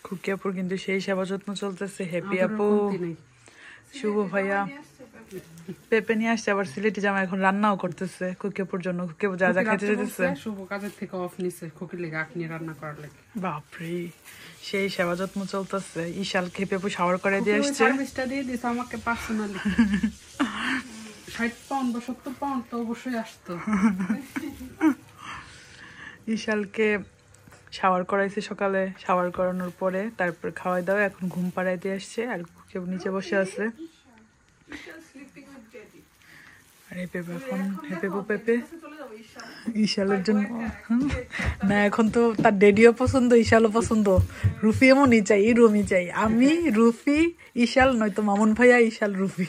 খুকি আপুর কিন্তু সেই সেবা যত্ন চলতেছে। হ্যাপি আপু, শুভ ভাইয়া পেঁপে নিয়ে আসছে, আবার সিলেটি জামা এখন রান্নাও করতেছে খুকি আপুর জন্য। খুকি আপু যা যা খেতে যেতেছে। শুভ কাজের থেকে অফ নিছে খুকির লেগে আখনি রান্না করার লেগে। বাপরে সেই সেবা যত্ন চলতেছে। ইশাল খেপে আপু শাওয়ার করে দিয়ে আসছে। সার্ভিসটা দিয়ে দিছে আমাকে পার্সোনালি। 60 পাউন্ড বা 70 পাউন্ড তো অবশ্যই আসতো। ইশালকে শাওয়ার করাইছে সকালে, শাওয়ার করানোর পরে তারপর খাওয়াই দাওয়া, এখন ঘুম পাড়াই দিয়ে আসছে। আর কেউ নিচে বসে আছে। আর এই পেঁপে এখন পেঁপে ইশালের জন্য না, এখন তো তার ডেডিও পছন্দ, ইশালও পছন্দ। রুফি এমনই চাই, রুমি চাই, আমি রুফি ইশাল, নয়তো মামুন ভাইয়া ইশাল রুফি।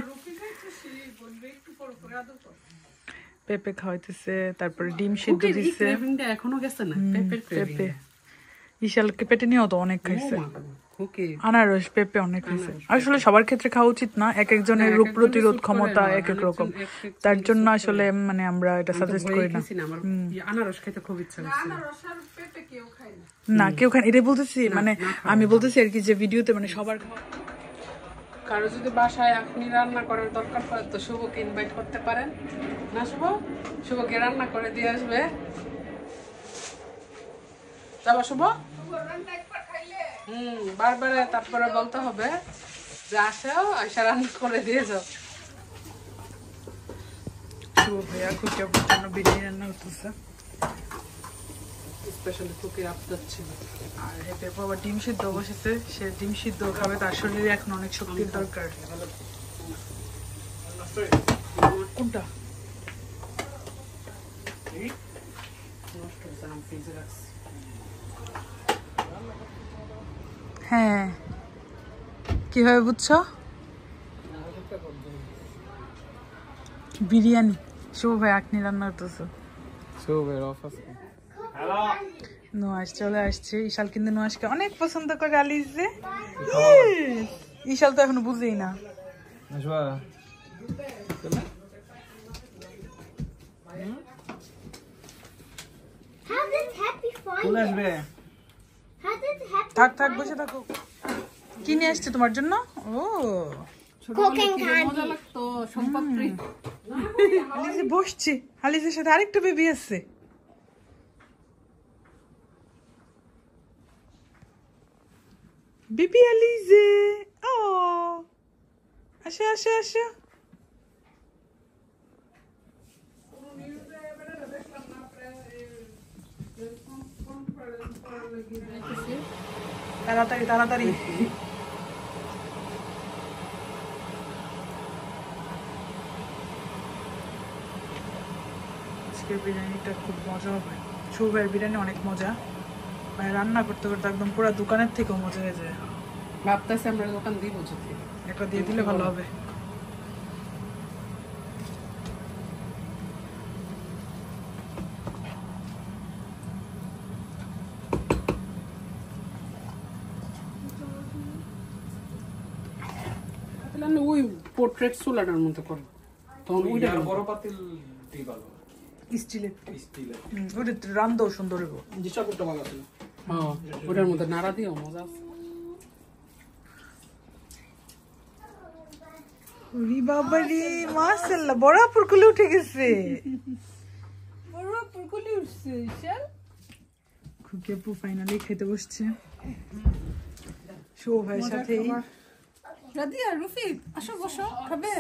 পেঁপে খাওয়াইতেছে, তারপরে ডিম সিদ্ধ দিচ্ছে। এখনো গেছে না পেঁপে ইশালকে পেটে নিয়েও তো অনেক খাইছে। আনারস পেঁপে অনেক খাইছে। আসলে সবার ক্ষেত্রে খাওয়া উচিত না, এক একজনের রোগ প্রতিরোধ ক্ষমতা এক এক রকম, তার জন্য আসলে মানে আমরা এটা সাজেস্ট করি না। আনারস খেতে খুব ইচ্ছা করছে না, কেউ খায় এটাই বলতেছি, মানে আমি বলতেছি আর কি যে ভিডিওতে মানে সবার খাওয়া। কারো যদি বাসায় আপনি রান্না করার দরকার পড়ে তো শুভকে ইনভাইট করতে পারেন না? শুভকে রান্না করে দিয়ে আসবে। যাবা শুভ? বারবার তারপরে বলতে হবে যে আসেও আইসা রান্না করে দিয়ে যাও। শুভ ভাইয়া খুকি আপুর জন্য বিরিয়ানি রান্না করতেছে, স্পেশালি কুকির আবদার ছিল। আর হেপে বাবা ডিম সিদ্ধ বসেছে, সে ডিম সিদ্ধ খাবে, তার শরীরে এখন অনেক শক্তির দরকার। কোনটা? হ্যাঁ, কিভাবে বুঝছো? বিরিয়ানি শুভ ভাই আখনি রান্না করতেছে। নোয়াজ চলে আসছে। ইশাল কিন্তু নোয়াজকে অনেক পছন্দ করে। আলিজে ইশাল তো এখনো বুঝেই না। থাক থাক বসে থাকো। কি নিয়ে আসছে তোমার জন্য? ও আলিজে বসছে, আলিজের সাথে আরেকটা বেবি আছে। বেবি আলিজে, ও আসো আসো আসো। তাড়াতাড়ি তাড়াতাড়ি। আজকের বিরিয়ানিটা খুব মজা হবে। শুভের বিরিয়ানি অনেক মজা, মানে রান্না করতে করতে একদম পুরো দোকানের থেকেও মজা হয়ে যায়। ভাবতেছি আমরা দোকান দিব, যদি একটা দিয়ে দিলে ভালো হবে। ওই পোর্ট্রেট সোলাটার মতো করো, তখন ওইটা বড় পাতিল দিয়ে ভালো, স্টিলের ওটা রান্নাও সুন্দর হবে। জিসা করতে ভালো আছে। হ্যাঁ, ওটার মধ্যে নাড়া দিও, মজা আছে। ওরে বাবা রে, মাশাআল্লাহ বড় আপুর কোলে উঠে গেছে। বড় আপুর কোলে উঠছে ইশাল। খুকি আপু ফাইনালি খেতে বসছে শুভ ভাইয়ের সাথে। রাদিয়া, রুফি আসো বসো, খাবে?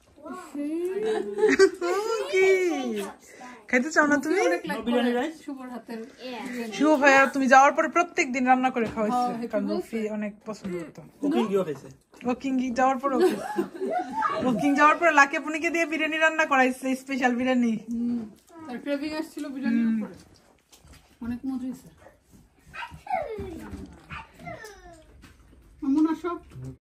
কি খাইতে চাও না তুমি? শুভর হাতের শুভ ভাইয়া তুমি যাওয়ার পরে প্রত্যেকদিন রান্না করে খাওয়াইছে, কারণ রুফি অনেক পছন্দ করতো। ওকিং যাওয়ার পরে লাকে পুনিকে দিয়ে বিরিয়ানি রান্না করাইছে, স্পেশাল বিরিয়ানি। তার ক্রেভিং আসছিল বিরিয়ানির উপরে, অনেক মজা হয়েছে। এমন আসো।